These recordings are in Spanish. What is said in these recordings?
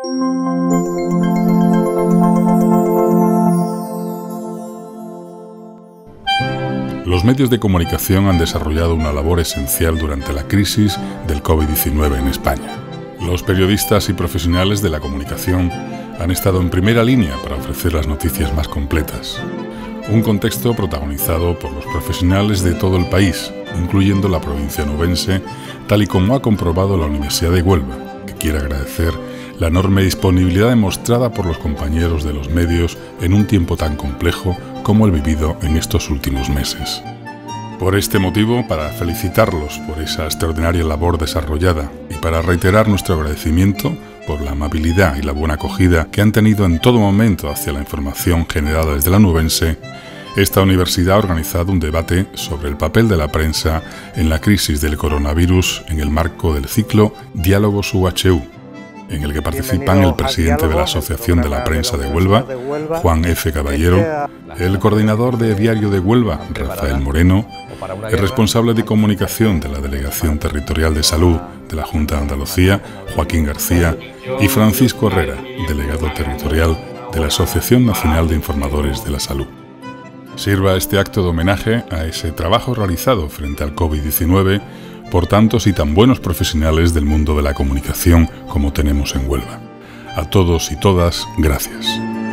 Los medios de comunicación han desarrollado una labor esencial durante la crisis del COVID-19 en España. Los periodistas y profesionales de la comunicación han estado en primera línea para ofrecer las noticias más completas. Un contexto protagonizado por los profesionales de todo el país, incluyendo la provincia nubense, tal y como ha comprobado la Universidad de Huelva, que quiere agradecer la enorme disponibilidad demostrada por los compañeros de los medios en un tiempo tan complejo como el vivido en estos últimos meses. Por este motivo, para felicitarlos por esa extraordinaria labor desarrollada y para reiterar nuestro agradecimiento por la amabilidad y la buena acogida que han tenido en todo momento hacia la información generada desde la nubense, esta universidad ha organizado un debate sobre el papel de la prensa en la crisis del coronavirus en el marco del ciclo Diálogos UHU, en el que participan el presidente de la Asociación de la Prensa de Huelva, Juan F. Caballero, el coordinador de Diario de Huelva, Rafael Moreno, el responsable de comunicación de la Delegación Territorial de Salud de la Junta de Andalucía, Joaquín García, y Francisco Herrera, delegado territorial de la Asociación Nacional de Informadores de la Salud. Sirva este acto de homenaje a ese trabajo realizado frente al COVID-19 por tantos y tan buenos profesionales del mundo de la comunicación como tenemos en Huelva. A todos y todas, gracias.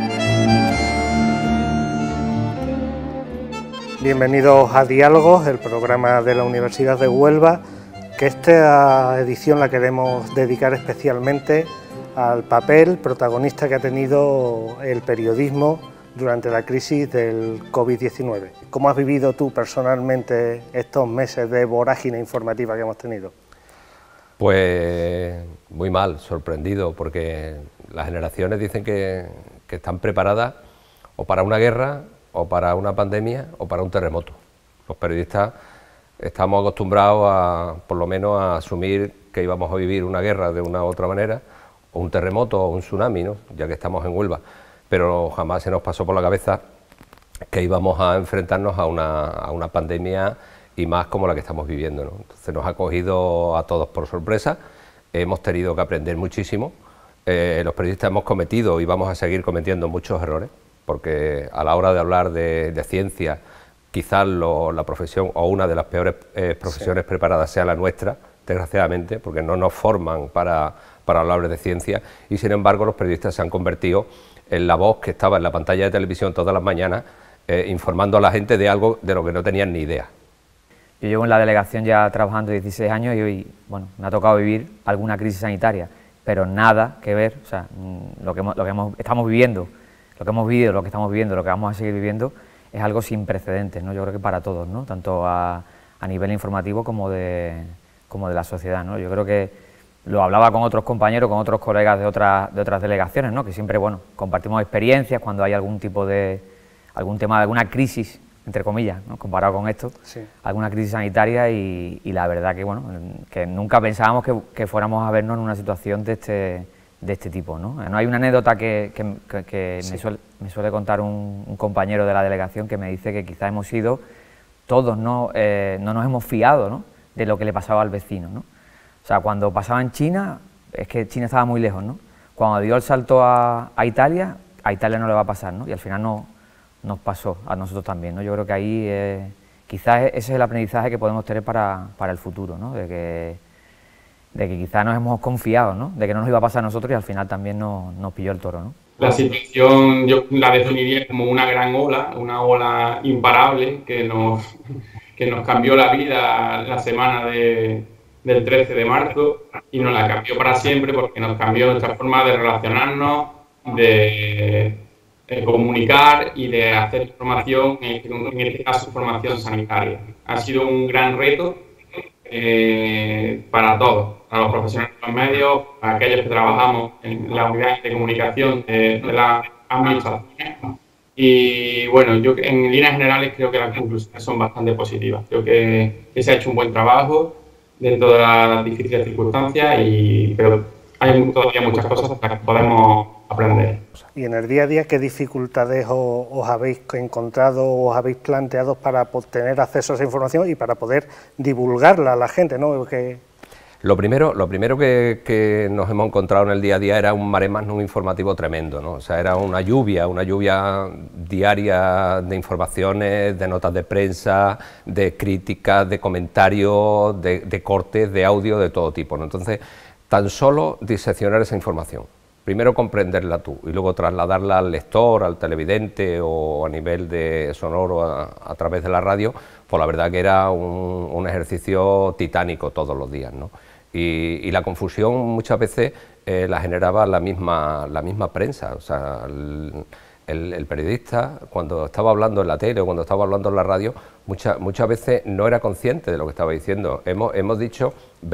Bienvenidos a Diálogos, el programa de la Universidad de Huelva, que esta edición la queremos dedicar especialmente al papel protagonista que ha tenido el periodismo durante la crisis del COVID-19. ¿Cómo has vivido tú personalmente estos meses de vorágine informativa que hemos tenido? Pues muy mal, sorprendido, porque las generaciones dicen que están preparadas o para una guerra, o para una pandemia, o para un terremoto. Los periodistas estamos acostumbrados por lo menos a asumir que íbamos a vivir una guerra de una u otra manera, o un terremoto, o un tsunami, ¿no? Ya que estamos en Huelva. Pero jamás se nos pasó por la cabeza que íbamos a enfrentarnos a una pandemia y más como la que estamos viviendo, ¿no? Entonces nos ha cogido a todos por sorpresa, hemos tenido que aprender muchísimo, los periodistas hemos cometido y vamos a seguir cometiendo muchos errores, porque a la hora de hablar de ciencia, quizás la profesión o una de las peores profesiones preparadas sea la nuestra, desgraciadamente, porque no nos forman para hablar de ciencia, y sin embargo los periodistas se han convertido en la voz que estaba en la pantalla de televisión todas las mañanas informando a la gente de algo de lo que no tenían ni idea. Yo llevo en la delegación ya trabajando 16 años y hoy, bueno, me ha tocado vivir alguna crisis sanitaria, pero nada que ver, o sea, lo que estamos viviendo, lo que hemos vivido, lo que estamos viviendo, lo que vamos a seguir viviendo es algo sin precedentes, ¿no? Yo creo que para todos, ¿no? Tanto a nivel informativo como de la sociedad, ¿no? Yo creo que lo hablaba con otros compañeros, con otros colegas de otras delegaciones, ¿no? Que siempre, bueno, compartimos experiencias cuando hay algún tema de alguna crisis, entre comillas, ¿no? Comparado con esto, sí, alguna crisis sanitaria y la verdad que, bueno, que nunca pensábamos que fuéramos a vernos en una situación de este tipo, ¿no? No hay una anécdota que sí, me suele contar un compañero de la delegación que me dice que quizás hemos sido todos, no nos hemos fiado, ¿no? De lo que le pasaba al vecino, ¿no? O sea, cuando pasaba en China, es que China estaba muy lejos, ¿no? Cuando dio el salto a Italia no le va a pasar, ¿no? Y al final nos pasó a nosotros también, ¿no? Yo creo que ahí quizás ese es el aprendizaje que podemos tener para el futuro, ¿no? De que quizás nos hemos confiado, ¿no? De que no nos iba a pasar a nosotros y al final también nos pilló el toro, ¿no? La situación yo la definiría como una gran ola, una ola imparable que nos cambió la vida la semana del 13 de marzo y nos la cambió para siempre porque nos cambió nuestra forma de relacionarnos, de comunicar y de hacer información, en este caso formación sanitaria. Ha sido un gran reto para todos, para los profesionales de los medios, para aquellos que trabajamos en la unidad de comunicación de la administración. Y bueno, yo en líneas generales creo que las conclusiones son bastante positivas. Creo que se ha hecho un buen trabajo dentro de las difíciles circunstancias, pero hay todavía muchas cosas para que podemos aprender. Y en el día a día, ¿qué dificultades os habéis encontrado o os habéis planteado para tener acceso a esa información y para poder divulgarla a la gente, ¿no? Lo primero que nos hemos encontrado en el día a día era un mare magnum informativo tremendo, ¿no? O sea, era una lluvia diaria de informaciones, de notas de prensa, de críticas, de comentarios, de cortes, de audio, de todo tipo, ¿no? Entonces, tan solo diseccionar esa información, primero comprenderla tú y luego trasladarla al lector, al televidente o a nivel de sonoro a través de la radio, pues la verdad que era un ejercicio titánico todos los días, ¿no? Y la confusión muchas veces la generaba la misma prensa, o sea, el periodista cuando estaba hablando en la tele o cuando estaba hablando en la radio muchas veces no era consciente de lo que estaba diciendo. Hemos dicho,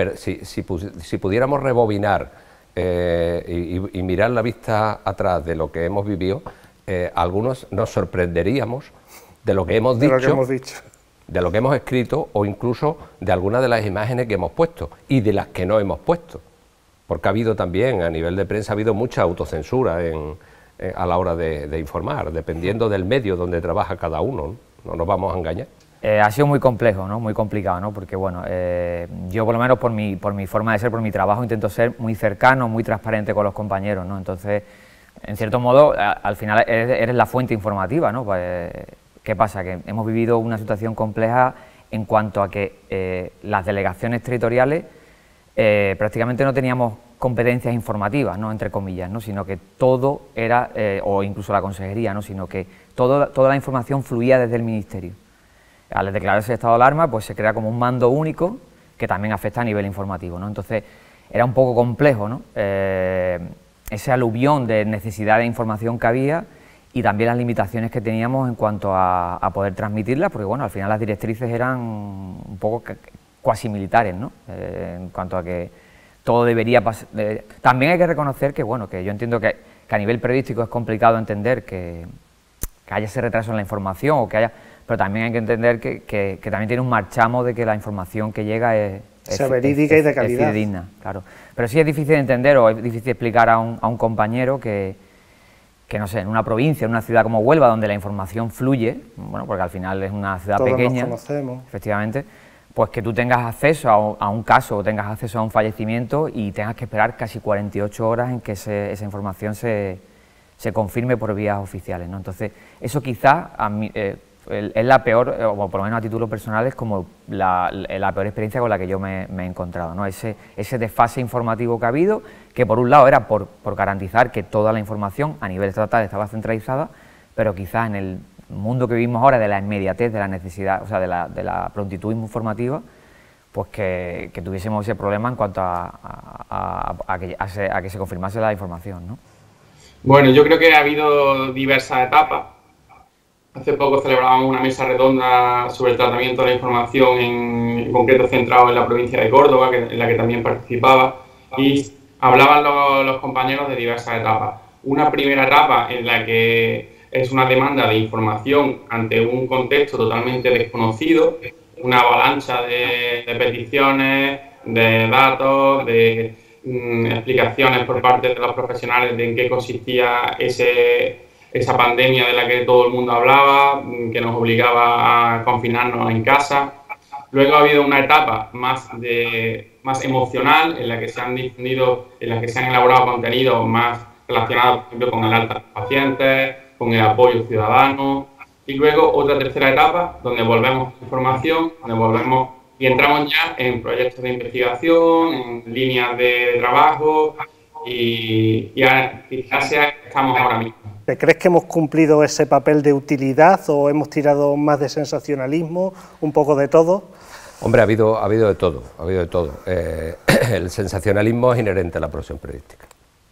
si pudiéramos rebobinar y mirar la vista atrás de lo que hemos vivido, algunos nos sorprenderíamos de lo que hemos dicho, de lo que hemos escrito o incluso de algunas de las imágenes que hemos puesto y de las que no hemos puesto, porque ha habido también, a nivel de prensa, ha habido mucha autocensura a la hora de informar, dependiendo del medio donde trabaja cada uno, no nos vamos a engañar. Ha sido muy complejo, ¿no? Muy complicado, ¿no? Porque bueno, yo por lo menos por mi forma de ser, por mi trabajo, intento ser muy cercano, muy transparente con los compañeros, ¿no? Entonces, en cierto modo, al final eres la fuente informativa, ¿no? Pues, ¿qué pasa? Que hemos vivido una situación compleja en cuanto a que las delegaciones territoriales prácticamente no teníamos competencias informativas, ¿no? Entre comillas, ¿no? Sino que todo era, o incluso la consejería, ¿no? Sino que toda la información fluía desde el ministerio. Al declararse el estado de alarma, pues se crea como un mando único que también afecta a nivel informativo, ¿no? Entonces, era un poco complejo, ¿no? Ese aluvión de necesidad de información que había y también las limitaciones que teníamos en cuanto a poder transmitirla, porque bueno, al final las directrices eran un poco cuasi militares, ¿no? En cuanto a que todo debería pasar. También hay que reconocer que, bueno, que yo entiendo que a nivel periodístico es complicado entender que haya ese retraso en la información o que haya... Pero también hay que entender que también tiene un marchamo de que la información que llega es verídica y de calidad. Es fidedigna, claro. Pero sí es difícil de entender o es difícil de explicar a un compañero que no sé, en una provincia, en una ciudad como Huelva, donde la información fluye, bueno, porque al final es una ciudad todos pequeña, nos conocemos. Efectivamente, pues que tú tengas acceso a un caso o tengas acceso a un fallecimiento y tengas que esperar casi 48 horas en que esa información se confirme por vías oficiales, ¿no? Entonces, eso quizás es la peor, o por lo menos a título personal, es como la peor experiencia con la que yo me he encontrado, ¿no? Ese desfase informativo que ha habido, que por un lado era por garantizar que toda la información a nivel estatal estaba centralizada, pero quizás en el mundo que vivimos ahora de la inmediatez, de la necesidad, o sea, de la prontitud informativa, pues que tuviésemos ese problema en cuanto a que se confirmase la información, ¿no? Bueno, yo creo que ha habido diversas etapas. Hace poco celebrábamos una mesa redonda sobre el tratamiento de la información, en concreto centrado en la provincia de Córdoba, en la que también participaba, y hablaban los compañeros de diversas etapas. Una primera etapa en la que es una demanda de información ante un contexto totalmente desconocido, una avalancha de peticiones, de datos, de explicaciones por parte de los profesionales de en qué consistía esa pandemia de la que todo el mundo hablaba, que nos obligaba a confinarnos en casa. Luego ha habido una etapa más emocional, en la que se han difundido, en la que se han elaborado contenidos más relacionados, por ejemplo, con el alta de los pacientes, con el apoyo ciudadano. Y luego otra tercera etapa, donde volvemos a la información, donde volvemos y entramos ya en proyectos de investigación, en líneas de trabajo y quizás estamos ahora mismo. ¿Crees que hemos cumplido ese papel de utilidad o hemos tirado más de sensacionalismo, un poco de todo? Hombre, ha habido de todo, el sensacionalismo es inherente a la profesión periodística.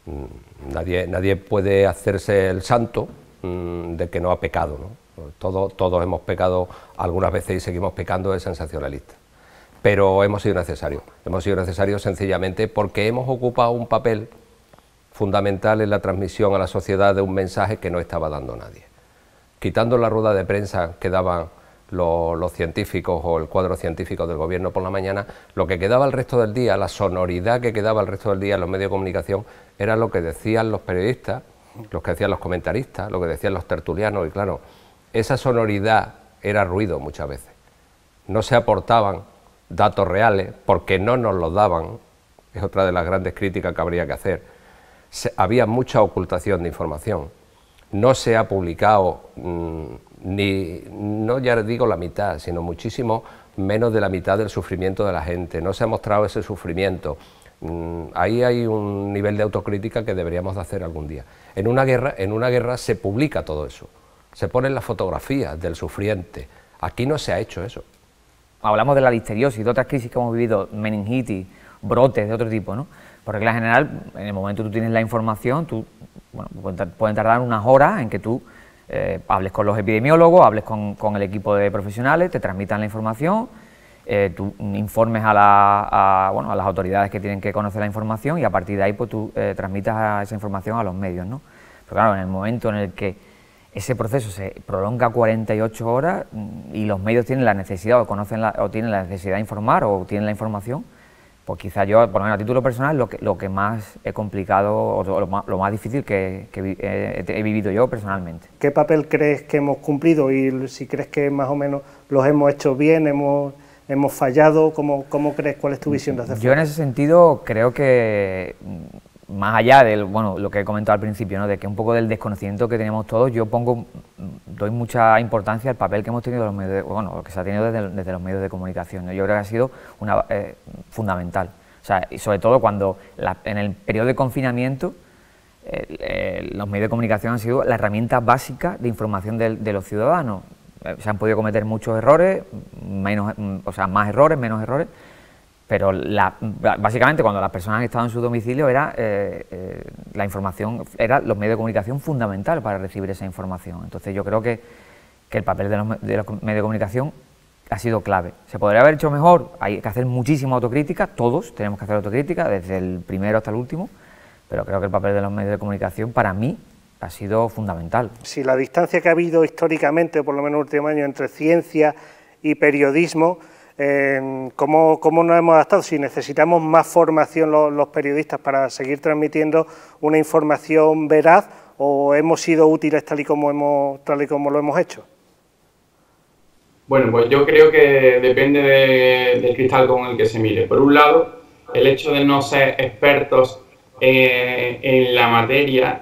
Nadie puede hacerse el santo de que no ha pecado, ¿no? Todos hemos pecado algunas veces y seguimos pecando de sensacionalistas. Pero hemos sido necesarios sencillamente porque hemos ocupado un papel fundamental en la transmisión a la sociedad de un mensaje que no estaba dando nadie. Quitando la rueda de prensa que daban los científicos o el cuadro científico del gobierno por la mañana, lo que quedaba el resto del día, la sonoridad que quedaba el resto del día en los medios de comunicación, era lo que decían los periodistas, lo que decían los comentaristas, lo que decían los tertulianos, y claro, esa sonoridad era ruido muchas veces. No se aportaban datos reales porque no nos los daban es otra de las grandes críticas que habría que hacer. Había mucha ocultación de información. No se ha publicado no ya digo la mitad, sino muchísimo menos de la mitad del sufrimiento de la gente. No se ha mostrado ese sufrimiento. Ahí hay un nivel de autocrítica que deberíamos de hacer algún día. En una guerra se publica todo eso. Se ponen las fotografías del sufriente. Aquí no se ha hecho eso. Hablamos de la listeriosis, de otras crisis que hemos vivido, meningitis, brotes de otro tipo, ¿no? Por regla general, en el momento que tú tienes la información, pueden tardar unas horas en que tú hables con los epidemiólogos, hables con el equipo de profesionales, te transmitan la información, tú informes a las autoridades que tienen que conocer la información y a partir de ahí pues tú transmitas esa información a los medios, ¿no? Pero claro, en el momento en el que ese proceso se prolonga 48 horas y los medios tienen la necesidad o tienen la necesidad de informar o tienen la información, pues quizá yo, por lo menos a título personal, lo que más he complicado o lo más difícil que he vivido yo personalmente. ¿Qué papel crees que hemos cumplido y si crees que más o menos los hemos hecho bien, hemos fallado? ¿Cómo crees? ¿Cuál es tu visión de hacer? Yo en ese sentido creo que, más allá de lo que he comentado al principio, ¿no? De que un poco del desconocimiento que tenemos todos, yo doy mucha importancia al papel que hemos tenido los medios, lo que se ha tenido desde los medios de comunicación, ¿no? Yo creo que ha sido fundamental. O sea, y sobre todo cuando en el periodo de confinamiento los medios de comunicación han sido la herramienta básica de información de los ciudadanos. Se han podido cometer muchos errores, más errores, menos errores, pero básicamente cuando las personas han estado en su domicilio la información, los medios de comunicación fundamental para recibir esa información. Entonces yo creo que el papel de los medios de comunicación ha sido clave. ¿Se podría haber hecho mejor? Hay que hacer muchísima autocrítica, todos tenemos que hacer autocrítica, desde el primero hasta el último, pero creo que el papel de los medios de comunicación para mí ha sido fundamental. Si la distancia que ha habido históricamente, por lo menos en el último año, entre ciencia y periodismo, ¿cómo nos hemos adaptado? Si necesitamos más formación los periodistas para seguir transmitiendo una información veraz, ¿o hemos sido útiles tal y como lo hemos hecho? Bueno, pues yo creo que depende del cristal con el que se mire. Por un lado, el hecho de no ser expertos en la materia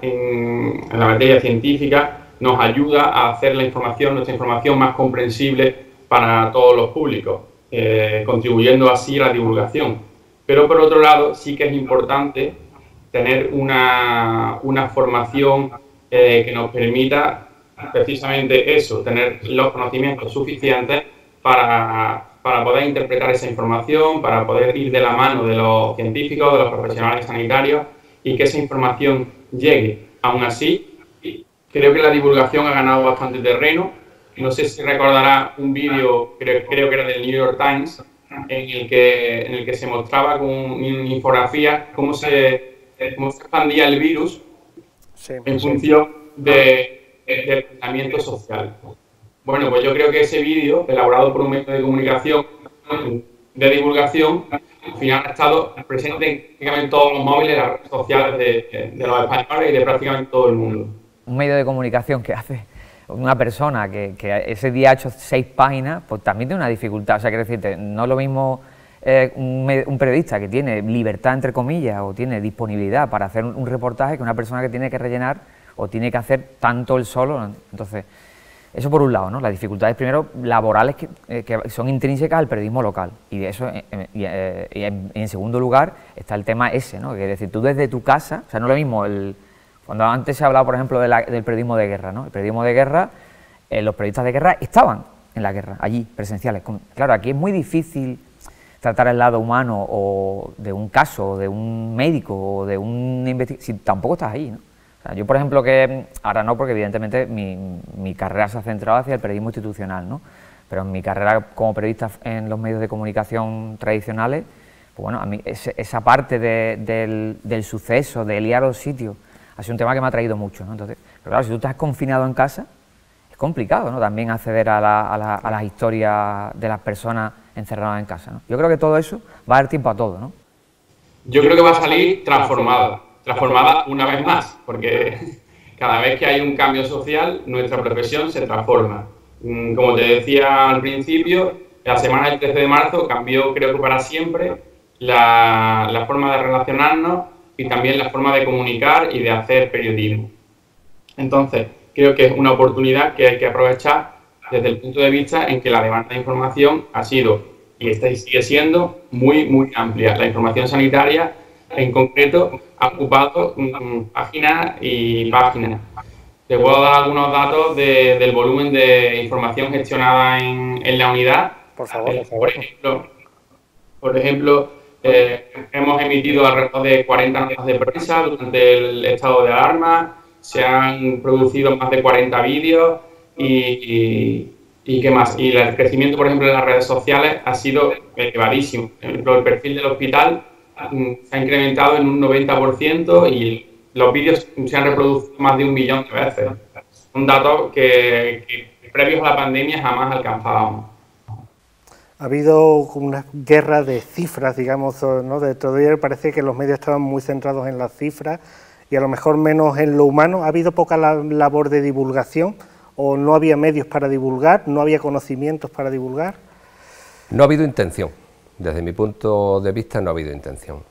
científica nos ayuda a hacer nuestra información más comprensible para todos los públicos, contribuyendo así a la divulgación. Pero por otro lado, sí que es importante tener una formación que nos permita precisamente eso, tener los conocimientos suficientes para poder interpretar esa información, para poder ir de la mano de los científicos, de los profesionales sanitarios y que esa información llegue. Aún así, creo que la divulgación ha ganado bastante terreno. No sé si recordará un vídeo, creo que era del New York Times, en el que se mostraba con infografías cómo se expandía el virus en función del pensamiento social. Bueno, pues yo creo que ese vídeo, elaborado por un medio de comunicación de divulgación, al final ha estado presente en prácticamente todos los móviles, las redes sociales de los españoles y de prácticamente todo el mundo. Un medio de comunicación que hace una persona que ese día ha hecho 6 páginas, pues también tiene una dificultad. O sea, quiero decirte, no es lo mismo un periodista que tiene libertad, entre comillas, o tiene disponibilidad para hacer un reportaje que una persona que tiene que rellenar o tiene que hacer tanto él solo. Entonces, eso por un lado, ¿no? Las dificultades, primero, laborales que son intrínsecas al periodismo local. Y eso, en segundo lugar, está el tema ese, ¿no? Que es decir, tú desde tu casa, o sea, no es lo mismo cuando antes se ha hablado, por ejemplo, del periodismo de guerra, ¿no? El periodismo de guerra, los periodistas de guerra estaban en la guerra, allí, presenciales. Claro, aquí es muy difícil tratar el lado humano o de un caso, o de un médico, o de un investigador, si tampoco estás ahí, ¿no? O sea, yo, por ejemplo, que ahora no, porque evidentemente mi carrera se ha centrado hacia el periodismo institucional, ¿no? Pero en mi carrera como periodista en los medios de comunicación tradicionales, pues bueno, a mí esa parte del suceso, de liar los sitios, ha sido un tema que me ha traído mucho, ¿no? Entonces, pero claro, si tú estás confinado en casa, es complicado, ¿no? También acceder a las historias de las personas encerradas en casa, ¿no? Yo creo que todo eso va a dar tiempo a todo, ¿no? Yo creo que va a salir transformada una vez más, porque cada vez que hay un cambio social, nuestra profesión se transforma. Como te decía al principio, la semana del 13 de marzo cambió, creo que para siempre, la forma de relacionarnos y también la forma de comunicar y de hacer periodismo. Entonces, creo que es una oportunidad que hay que aprovechar desde el punto de vista en que la demanda de información ha sido y sigue siendo muy amplia. La información sanitaria, en concreto, ha ocupado páginas y páginas. Te puedo dar algunos datos del volumen de información gestionada en la unidad. Por favor, por favor. Por ejemplo, hemos emitido alrededor de 40 notas de prensa durante el estado de alarma, se han producido más de 40 vídeos y ¿qué más? Y el crecimiento, por ejemplo, en las redes sociales ha sido elevadísimo. Por ejemplo, el perfil del hospital se ha incrementado en un 90% y los vídeos se han reproducido más de 1 millón de veces. Un dato que previos a la pandemia jamás alcanzábamos. Ha habido una guerra de cifras, digamos, ¿no? De todo ello parece que los medios estaban muy centrados en las cifras y a lo mejor menos en lo humano. ¿Ha habido poca labor de divulgación o no había medios para divulgar, no había conocimientos para divulgar? No ha habido intención, desde mi punto de vista no ha habido intención.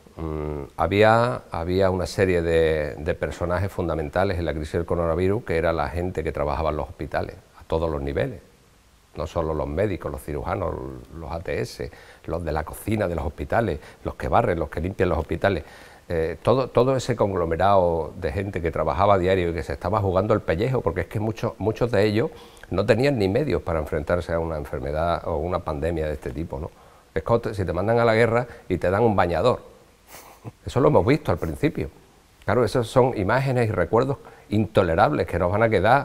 Había una serie de personajes fundamentales en la crisis del coronavirus, que era la gente que trabajaba en los hospitales, a todos los niveles, no solo los médicos, los cirujanos, los ATS, los de la cocina de los hospitales, los que barren, los que limpian los hospitales, todo ese conglomerado de gente que trabajaba a diario y que se estaba jugando el pellejo, porque es que muchos de ellos no tenían ni medios para enfrentarse a una enfermedad o una pandemia de este tipo, ¿no? Es como si te mandan a la guerra y te dan un bañador. Eso lo hemos visto al principio. Claro, esas son imágenes y recuerdos intolerables que nos van a quedar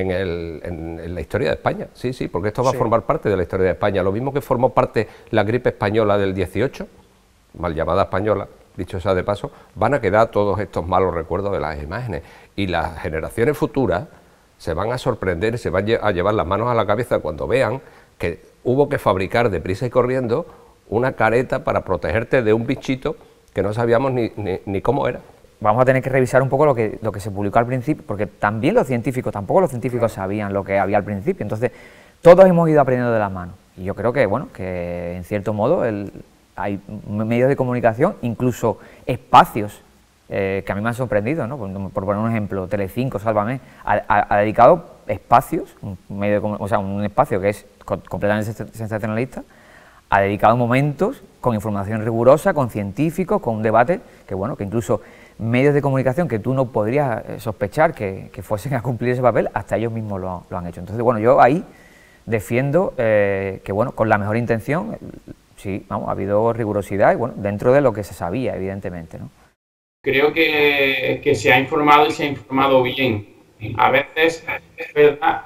en la historia de España. Sí, porque esto va a formar parte de la historia de España. Lo mismo que formó parte la gripe española del 18, mal llamada española, dicho sea de paso, van a quedar todos estos malos recuerdos de las imágenes. Y las generaciones futuras se van a sorprender, se van a llevar las manos a la cabeza cuando vean que hubo que fabricar deprisa y corriendo una careta para protegerte de un bichito que no sabíamos ni cómo era. Vamos a tener que revisar un poco lo que se publicó al principio, porque tampoco los científicos sabían lo que había al principio, entonces todos hemos ido aprendiendo de las manos. Y yo creo que, bueno, que en cierto modo hay medios de comunicación, incluso espacios, que a mí me han sorprendido, ¿no? Por poner un ejemplo, Telecinco, Sálvame, ha dedicado espacios, un espacio que es completamente sensacionalista, ha dedicado momentos con información rigurosa, con científicos, con un debate que, bueno, que incluso medios de comunicación que tú no podrías sospechar que fuesen a cumplir ese papel, hasta ellos mismos lo han hecho. Entonces, bueno, yo ahí defiendo que, bueno, con la mejor intención, sí, vamos, ha habido rigurosidad y, bueno, dentro de lo que se sabía, evidentemente, ¿no? Creo que se ha informado y se ha informado bien. A veces es verdad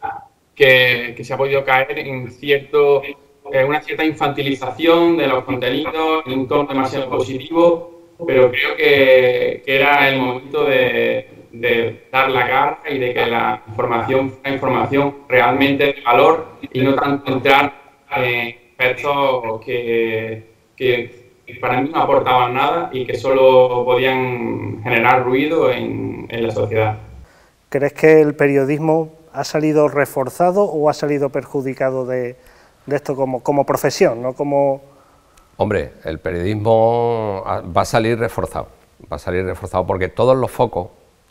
que se ha podido caer en una cierta infantilización de los contenidos, en un tono demasiado positivo, pero creo que era el momento de dar la cara y de que la información fuera información realmente de valor y no tanto entrar en aspectos que para mí no aportaban nada y que solo podían generar ruido en la sociedad. ¿Crees que el periodismo ha salido reforzado o ha salido perjudicado de esto como profesión, no como...? Hombre, el periodismo va a salir reforzado porque todos los focos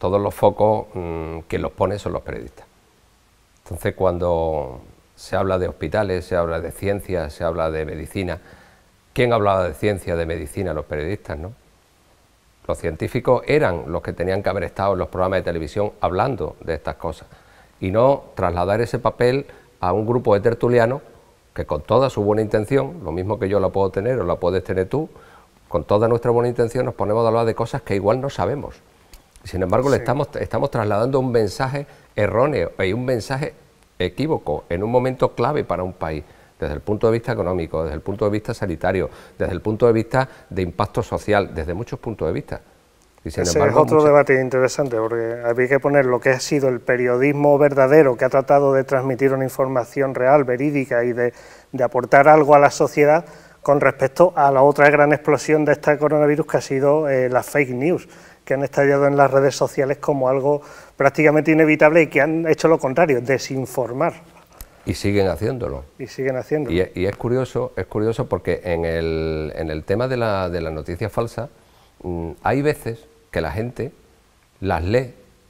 quien los pone son los periodistas. Entonces, cuando se habla de hospitales, se habla de ciencia, se habla de medicina, ¿quién hablaba de ciencia, de medicina? Los periodistas, ¿no? Los científicos eran los que tenían que haber estado en los programas de televisión hablando de estas cosas y no trasladar ese papel a un grupo de tertulianos que con toda su buena intención, lo mismo que yo la puedo tener o la puedes tener tú, con toda nuestra buena intención nos ponemos a hablar de cosas que igual no sabemos. Sin embargo, le estamos trasladando un mensaje erróneo y un mensaje equívoco en un momento clave para un país, desde el punto de vista económico, desde el punto de vista sanitario, desde el punto de vista de impacto social, desde muchos puntos de vista. Y sin Ese embargo, es otro debate interesante, porque había que poner lo que ha sido el periodismo verdadero, que ha tratado de transmitir una información real, verídica y de aportar algo a la sociedad, con respecto a la otra gran explosión de este coronavirus que ha sido las fake news, que han estallado en las redes sociales como algo prácticamente inevitable y que han hecho lo contrario, desinformar. Y siguen haciéndolo. Y siguen haciéndolo. Y es curioso porque en el tema de la noticia falsa, hay veces que la gente las lee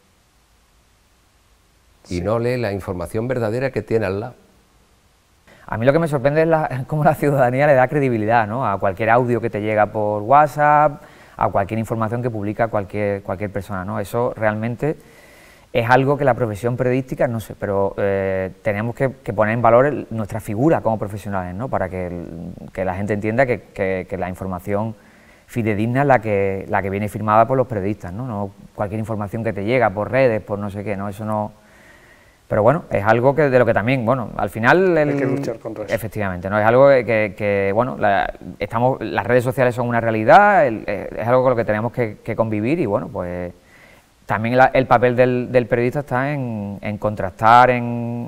y no lee la información verdadera que tiene al lado. A mí lo que me sorprende es cómo la ciudadanía le da credibilidad, ¿no?, a cualquier audio que te llega por WhatsApp, a cualquier información que publica cualquier persona, ¿no? Eso realmente es algo que la profesión periodística, no sé, pero tenemos que poner en valor nuestra figura como profesionales, ¿no?, para que la gente entienda que la información fidedigna es la que viene firmada por los periodistas, ¿no? No cualquier información que te llega por redes, por no sé qué, ¿no? Eso no... Pero bueno, es algo de lo que también, bueno, al final... Hay que luchar contra eso. Efectivamente, ¿no? Es algo que bueno, las redes sociales son una realidad, es algo con lo que tenemos que convivir y bueno, pues también el papel del periodista está en contrastar en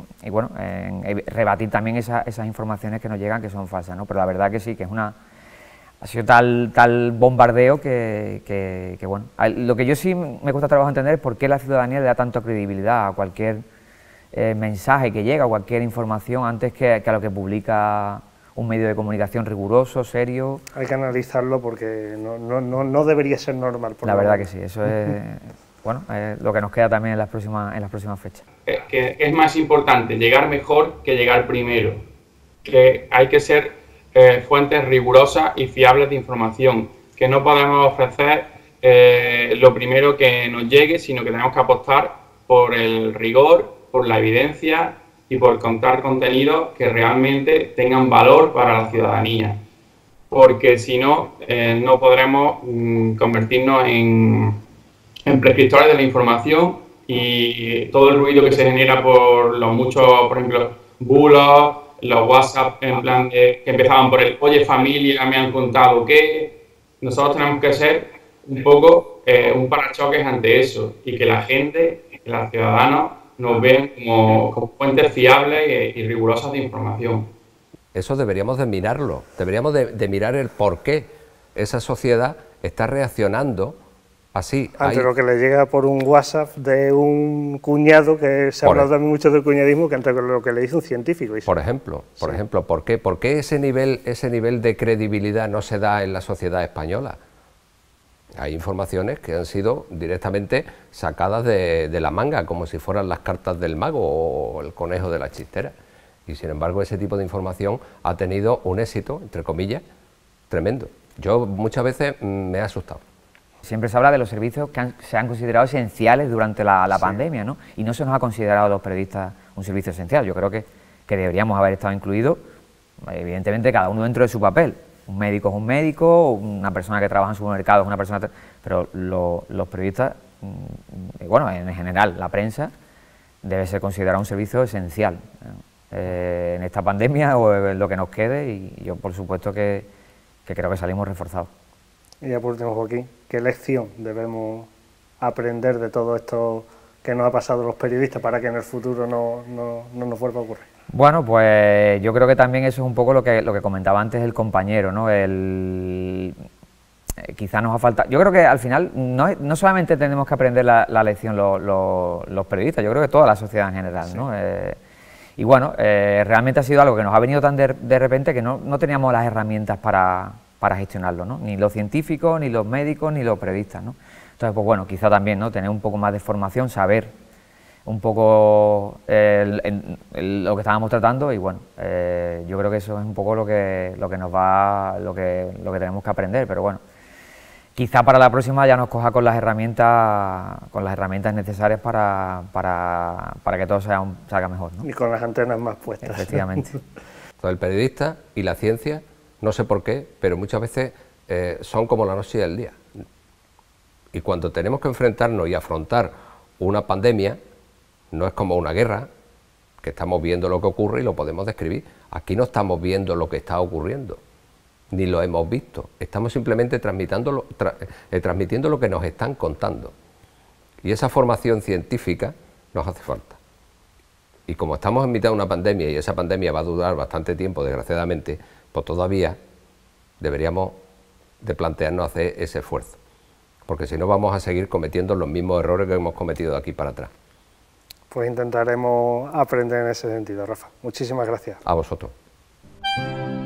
rebatir también esas informaciones que nos llegan que son falsas, ¿no? Pero la verdad que sí, que ha sido tal bombardeo que bueno, lo que yo sí me cuesta trabajo entender es por qué la ciudadanía le da tanta credibilidad a cualquier mensaje que llega, cualquier información, antes que a lo que publica un medio de comunicación riguroso, serio. Hay que analizarlo porque no debería ser normal. La verdad que sí, eso es bueno, lo que nos queda también en las próximas fechas. Que es más importante llegar mejor que llegar primero, que hay que ser fuentes rigurosas y fiables de información, que no podemos ofrecer lo primero que nos llegue, sino que tenemos que apostar por el rigor, por la evidencia y por contar contenidos que realmente tengan valor para la ciudadanía, porque si no, no podremos convertirnos en prescriptores de la información y todo el ruido que se genera por los muchos, por ejemplo, bulos, los WhatsApp en plan que empezaban por el oye familia, me han contado que nosotros tenemos que ser un poco un parachoques ante eso y que la gente, que los ciudadanos nos vean como fuentes fiables y rigurosas de información. Eso deberíamos de mirarlo, deberíamos de mirar el por qué esa sociedad está reaccionando así. Ante lo que le llega por un WhatsApp de un cuñado, que se ha hablado también mucho del cuñadismo, que ante lo que le dice un científico. Por ejemplo, ¿por qué ese nivel de credibilidad no se da en la sociedad española? Hay informaciones que han sido directamente sacadas de la manga, como si fueran las cartas del mago o el conejo de la chistera. Y sin embargo ese tipo de información ha tenido un éxito, entre comillas, tremendo. Yo muchas veces me he asustado. Siempre se habla de los servicios que se han considerado esenciales durante la pandemia, ¿no? Y no se nos ha considerado a los periodistas un servicio esencial. Yo creo que deberíamos haber estado incluidos, evidentemente, cada uno dentro de su papel. Un médico es un médico, una persona que trabaja en supermercados es una persona... Pero los periodistas, bueno, en general, la prensa, debe ser considerado un servicio esencial en esta pandemia o en lo que nos quede, y yo, por supuesto, que creo que salimos reforzados. Y ya por último, Joaquín, ¿qué lección debemos aprender de todo esto que nos ha pasado a los periodistas para que en el futuro no nos vuelva a ocurrir? Bueno, pues yo creo que también eso es un poco lo que comentaba antes el compañero, ¿no? Quizá nos ha faltado... Yo creo que al final no solamente tenemos que aprender la lección los periodistas, yo creo que toda la sociedad en general, ¿no? Y bueno, realmente ha sido algo que nos ha venido tan de repente que no teníamos las herramientas para gestionarlo, ¿no? Ni los científicos, ni los médicos, ni los periodistas, ¿no? Entonces, pues bueno, quizá también, ¿no?, tener un poco más de formación, saber un poco lo que estábamos tratando, y bueno, yo creo que eso es un poco lo que tenemos que aprender, pero bueno, quizá para la próxima ya nos coja con las herramientas necesarias para que todo salga mejor, ¿no? Y con las antenas más puestas. Efectivamente. El periodista y la ciencia, no sé por qué, pero muchas veces son como la noche y el día. Y cuando tenemos que enfrentarnos y afrontar una pandemia, no es como una guerra, que estamos viendo lo que ocurre y lo podemos describir. Aquí no estamos viendo lo que está ocurriendo, ni lo hemos visto. Estamos simplemente transmitiendo lo que nos están contando. Y esa formación científica nos hace falta. Y como estamos en mitad de una pandemia, y esa pandemia va a durar bastante tiempo, desgraciadamente, pues todavía deberíamos de plantearnos hacer ese esfuerzo. Porque si no vamos a seguir cometiendo los mismos errores que hemos cometido de aquí para atrás. Pues intentaremos aprender en ese sentido, Rafa. Muchísimas gracias. A vosotros.